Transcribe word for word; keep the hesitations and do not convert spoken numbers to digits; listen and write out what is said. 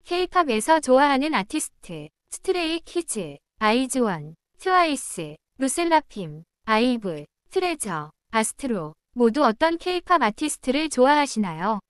K-팝에서 좋아하는 아티스트, 스트레이 키즈, 아이즈원, 트와이스, 루셀라핌, 아이브, 트레저, 아스트로 모두 어떤 K-팝 아티스트를 좋아하시나요?